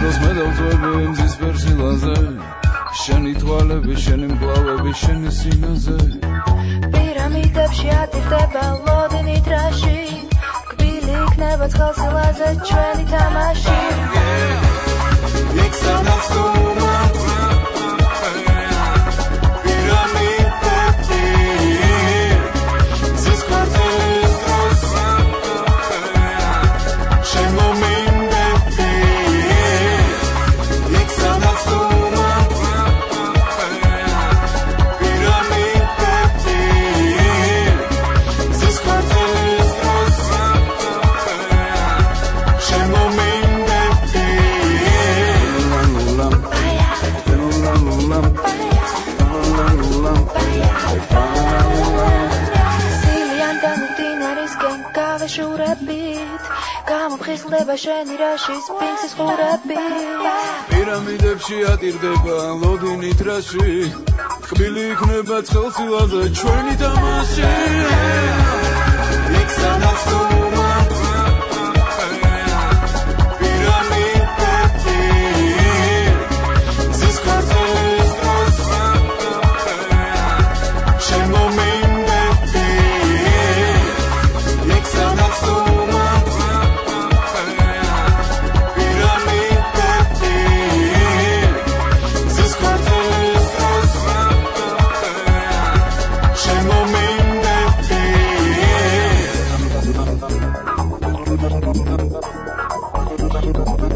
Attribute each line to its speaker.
Speaker 1: დროს მე დავწვევი მზის ფერხილაზე შენი თვალები შენი მკლავები შენი სინაზე
Speaker 2: პირამიდებში ატირდება ლოდინით რაში კბილი იქნება წყალსილაზე ჩვენი თამაში იქ სადაც თუ გამოფხიზლდება შენი რაშის პინკსის ხურები
Speaker 1: პირამიდებში ატირდება ლოდინით რაში კბილი იქნება წყალსილაზე ჩვენი თამაში იქ სადაც თუ
Speaker 2: Thank you.